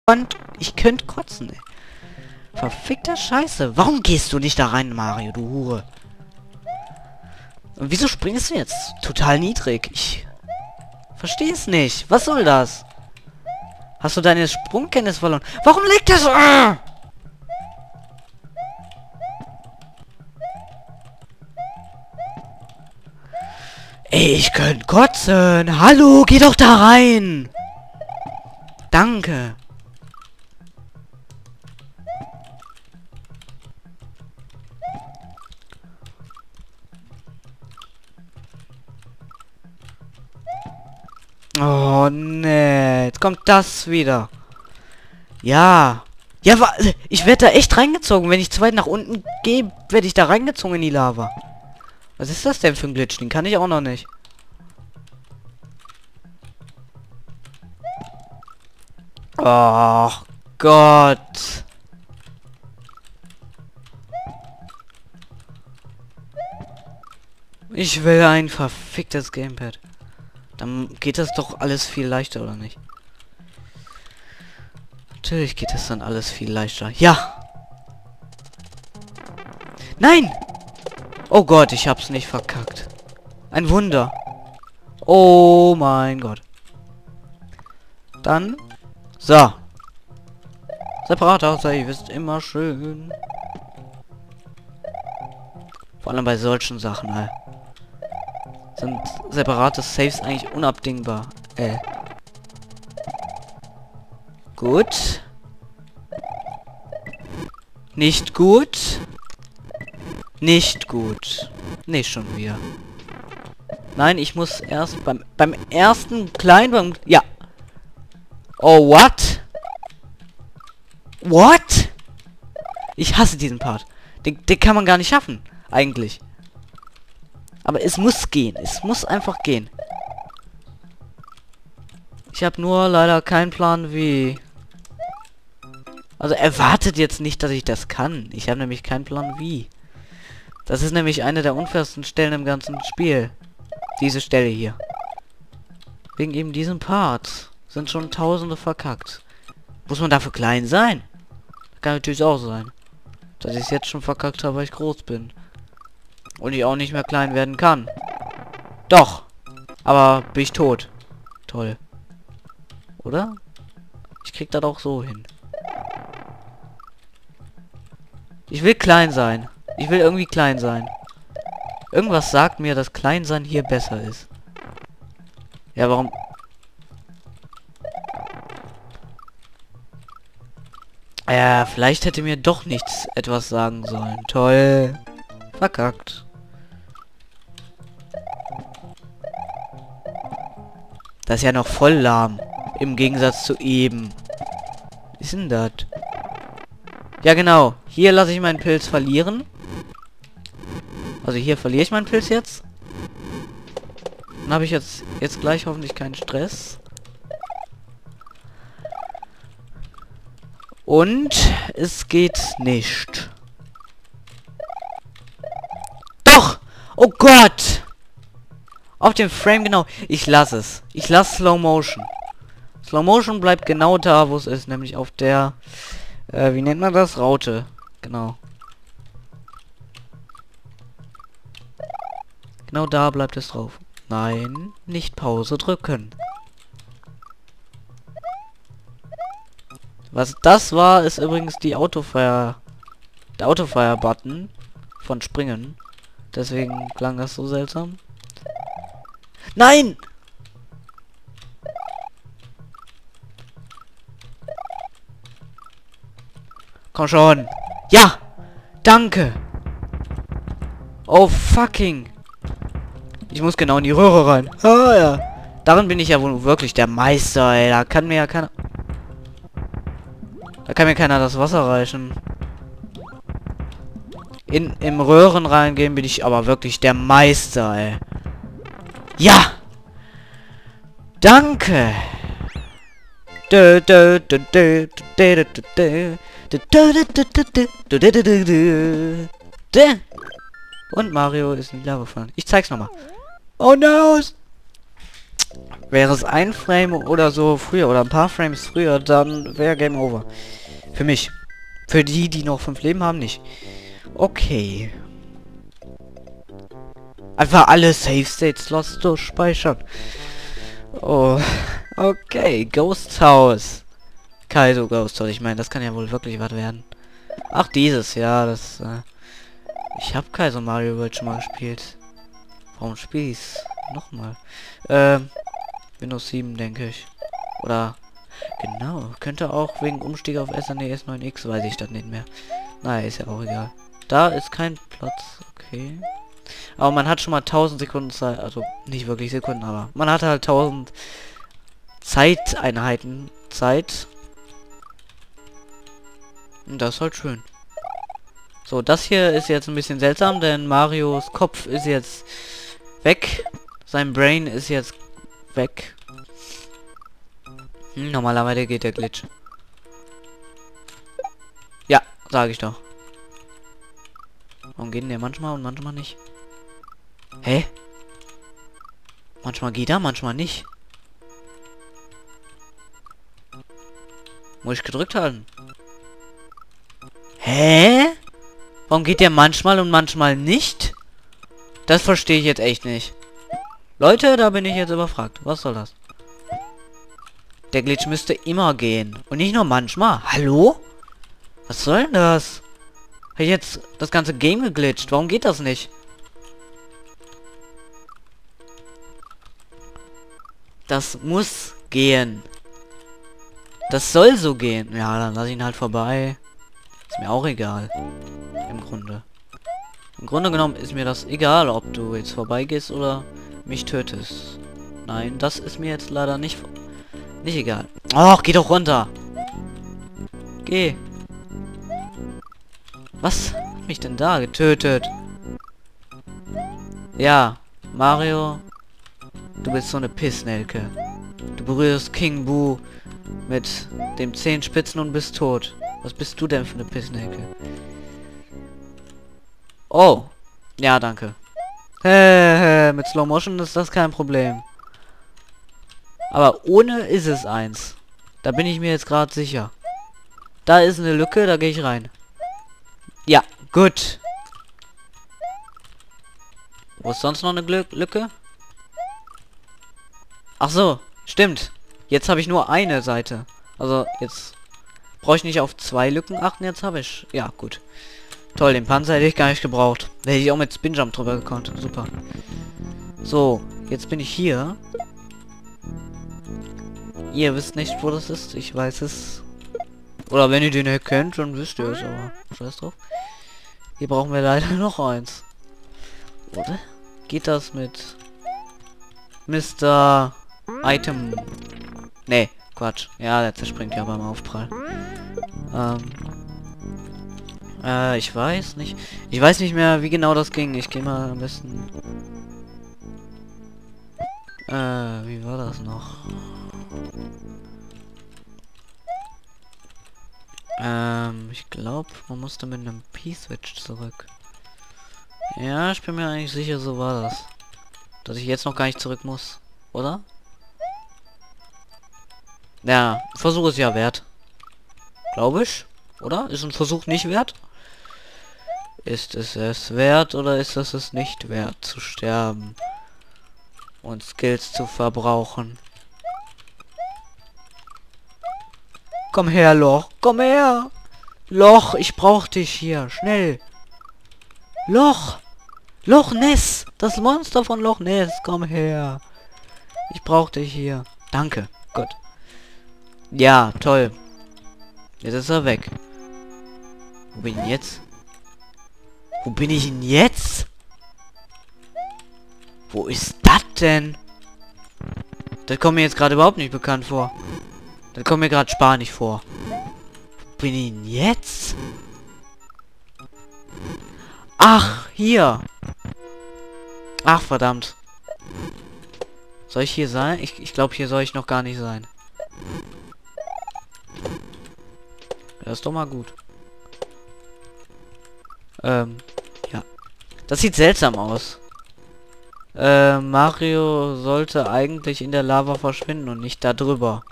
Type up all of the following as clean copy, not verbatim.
Und ich könnte kotzen, ey. Verfickter Scheiße. Warum gehst du nicht da rein, Mario, du Hure? Und wieso springst du jetzt total niedrig? Ich verstehe es nicht. Was soll das? Hast du deine Sprungkenntnis verloren? Warum liegt das so? Ey, ich könnte kotzen. Hallo, geh doch da rein. Danke. Oh, nee. Jetzt kommt das wieder. Ja. Ja, ich werde da echt reingezogen. Wenn ich zu weit nach unten gehe, werde ich da reingezogen in die Lava. Was ist das denn für ein Glitch? Den kann ich auch noch nicht. Oh Gott. Ich will ein verficktes Gamepad. Dann geht das doch alles viel leichter, oder nicht? Natürlich geht das dann alles viel leichter. Ja! Nein! Oh Gott, ich hab's nicht verkackt. Ein Wunder. Oh mein Gott. Dann. So. Separater Save ist immer schön. Vor allem bei solchen Sachen, ey. Sind separate Saves eigentlich unabdingbar. Gut. Nicht gut. Nicht gut. Nee, schon wieder. Nein, ich muss erst beim ersten kleinen... Ja. Oh, what? What? Ich hasse diesen Part. Den kann man gar nicht schaffen. Eigentlich. Aber es muss gehen. Es muss einfach gehen. Ich habe nur leider keinen Plan wie. Also erwartet jetzt nicht, dass ich das kann. Ich habe nämlich keinen Plan wie. Das ist nämlich eine der unfairsten Stellen im ganzen Spiel. Diese Stelle hier. Wegen eben diesem Part sind schon Tausende verkackt. Muss man dafür klein sein? Kann natürlich auch sein. Dass ich es jetzt schon verkackt habe, weil ich groß bin. Und ich auch nicht mehr klein werden kann. Doch. Aber bin ich tot. Toll. Oder? Ich krieg das auch so hin. Ich will klein sein. Ich will irgendwie klein sein. Irgendwas sagt mir, dass klein sein hier besser ist. Ja, warum? Ja, vielleicht hätte mir doch nichts etwas sagen sollen. Toll. Verkackt. Das ist ja noch voll lahm. Im Gegensatz zu eben. Was ist denn das? Ja, genau. Hier lasse ich meinen Pilz verlieren. Also hier verliere ich meinen Pilz jetzt. Dann habe ich jetzt gleich hoffentlich keinen Stress. Und es geht nicht. Doch! Oh Gott! Auf dem Frame genau. Ich lasse es. Ich lasse Slow Motion. Slow Motion bleibt genau da, wo es ist. Nämlich auf der... wie nennt man das? Raute. Genau. Genau da bleibt es drauf. Nein, nicht Pause drücken. Was das war, ist übrigens die Autofire... Der Autofire-Button von Springen. Deswegen klang das so seltsam. Nein! Komm schon. Ja! Danke! Oh fucking! Ich muss genau in die Röhre rein. Ah ja. Darin bin ich ja wohl wirklich der Meister, ey. Da kann mir ja keiner... Da kann mir keiner das Wasser reichen. Im Röhren reingehen bin ich aber wirklich der Meister, ey. Ja! Danke! Und Mario ist in die Lava gefallen. Ich zeig's nochmal. Oh no! Wäre es ein Frame oder so früher oder ein paar Frames früher, dann wäre Game Over. Für mich. Für die, die noch 5 Leben haben, nicht. Okay. Einfach alle Save State Slots durchspeichern. Oh. Okay. Ghost House. Kaizo Ghost House. Ich meine, das kann ja wohl wirklich was werden. Ach, dieses. Ja, das... ich habe Kaizo Mario World schon mal gespielt. Warum spiele ich's nochmal? Windows 7, denke ich. Oder... Genau. Könnte auch wegen Umstieg auf SNES 9X, weiß ich das nicht mehr. Naja, ist ja auch egal. Da ist kein Platz. Okay. Aber man hat schon mal 1000 Sekunden Zeit. Also nicht wirklich Sekunden, aber man hat halt 1000 Zeiteinheiten Zeit. Und das ist halt schön. So, das hier ist jetzt ein bisschen seltsam, denn Marios Kopf ist jetzt weg. Sein Brain ist jetzt weg. Normalerweise geht der Glitch. Ja, sage ich doch. Warum geht denn der manchmal und manchmal nicht? Hä? Manchmal geht er, manchmal nicht. Muss ich gedrückt halten? Hä? Warum geht der manchmal und manchmal nicht? Das verstehe ich jetzt echt nicht. Leute, da bin ich jetzt überfragt. Was soll das? Der Glitch müsste immer gehen. Und nicht nur manchmal. Hallo? Was soll denn das? Habe ich jetzt das ganze Game geglitscht? Warum geht das nicht? Das muss gehen. Das soll so gehen. Ja, dann lass ihn halt vorbei. Ist mir auch egal. Im Grunde. Im Grunde genommen ist mir das egal, ob du jetzt vorbeigehst oder mich tötest. Nein, das ist mir jetzt leider nicht egal. Och, geh doch runter. Geh. Was hat mich denn da getötet? Ja, Mario, du bist so eine Pissnelke. Du berührst King Boo mit dem 10 Spitzen und bist tot. Was bist du denn für eine Pissnelke? Oh. Ja, danke. Mit Slow Motion ist das kein Problem. Aber ohne ist es eins. Da bin ich mir jetzt gerade sicher. Da ist eine Lücke, da gehe ich rein. Ja, gut. Wo ist sonst noch eine Lücke? Ach so, stimmt. Jetzt habe ich nur eine Seite. Also jetzt brauche ich nicht auf 2 Lücken achten. Jetzt habe ich... Ja, gut. Toll, den Panzer hätte ich gar nicht gebraucht. Da hätte ich auch mit Spinjump drüber gekonnt. Super. So, jetzt bin ich hier. Ihr wisst nicht, wo das ist. Ich weiß es. Oder wenn ihr den erkennt, dann wisst ihr es. Aber scheiß drauf. Hier brauchen wir leider noch eins. Oder? Geht das mit Mr. Item? Nee, Quatsch. Ja, der zerspringt ja beim Aufprall. Ich weiß nicht. Ich weiß nicht mehr, wie genau das ging. Ich gehe mal am besten... wie war das noch? Ich glaube, man musste mit einem P-Switch zurück. Ja, ich bin mir eigentlich sicher, so war das. Dass ich jetzt noch gar nicht zurück muss. Oder? Ja, Versuch ist ja wert. Glaube ich. Oder? Ist ein Versuch nicht wert? Ist es wert oder ist es nicht wert zu sterben? Und Skills zu verbrauchen? Komm her, Loch. Komm her. Loch, ich brauch dich hier. Schnell. Loch. Loch Ness. Das Monster von Loch Ness. Komm her. Ich brauch dich hier. Danke. Gut. Ja, toll. Jetzt ist er weg. Wo bin ich jetzt? Wo bin ich denn jetzt? Wo ist das denn? Das kommt mir jetzt gerade überhaupt nicht bekannt vor. Das kommt mir gerade spanisch vor. Wo bin ich denn jetzt? Ach, hier. Ach, verdammt. Soll ich hier sein? Ich glaube, hier soll ich noch gar nicht sein. Das ist doch mal gut. Ja. Das sieht seltsam aus. Mario sollte eigentlich in der Lava verschwinden und nicht da drüber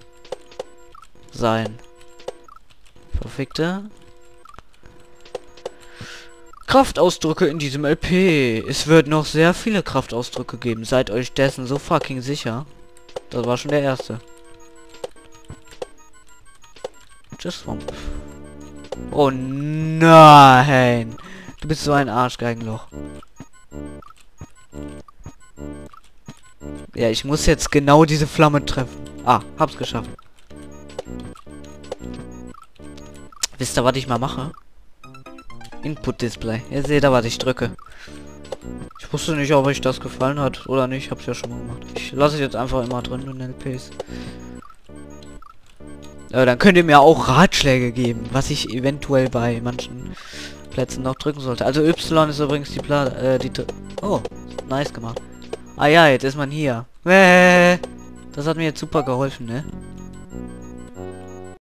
sein. Verfickte Kraftausdrücke in diesem LP. Es wird noch sehr viele Kraftausdrücke geben. Seid euch dessen so fucking sicher. Das war schon der erste. Just one. Oh nein. Du bist so ein Arschgeigenloch. Ja, ich muss jetzt genau diese Flamme treffen. Ah, hab's geschafft. Wisst ihr, was ich mal mache? Input Display. Ihr seht da, was ich drücke. Ich wusste nicht, ob euch das gefallen hat oder nicht. Hab's ja schon mal gemacht. Ich lasse es jetzt einfach immer drin in den LPs. Dann könnt ihr mir auch Ratschläge geben, was ich eventuell bei manchen Plätzen noch drücken sollte. Also Y ist übrigens oh, nice gemacht. Ah ja, jetzt ist man hier. Das hat mir jetzt super geholfen, ne?